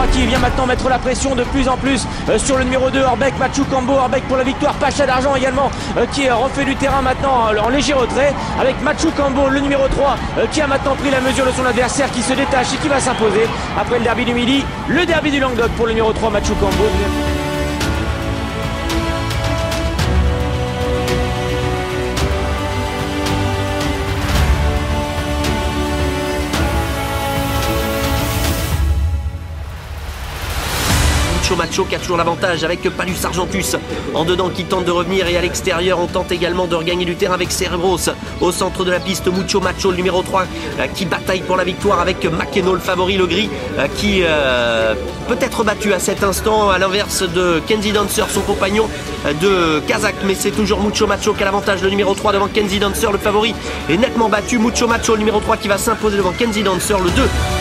qui vient maintenant mettre la pression de plus en plus sur le numéro 2 Orbeck, Mathieu Cambo, Orbeck pour la victoire, Pacha d'Argent également qui refait du terrain maintenant en léger retrait avec Mathieu Cambo, le numéro 3 qui a maintenant pris la mesure de son adversaire, qui se détache et qui va s'imposer après le derby du Midi, le derby du Languedoc pour le numéro 3 Mathieu Cambo. Macho qui a toujours l'avantage avec Palus Argentus en dedans qui tente de revenir, et à l'extérieur on tente également de regagner du terrain avec Cerebros au centre de la piste. Mucho Macho le numéro 3 qui bataille pour la victoire avec Makeno le favori, le gris, qui peut être battu à cet instant à l'inverse de Kenzie Dancer, son compagnon de Kazakh, mais c'est toujours Mucho Macho qui a l'avantage, le numéro 3 devant Kenzie Dancer, le favori est nettement battu. Mucho Macho le numéro 3 qui va s'imposer devant Kenzie Dancer, le 2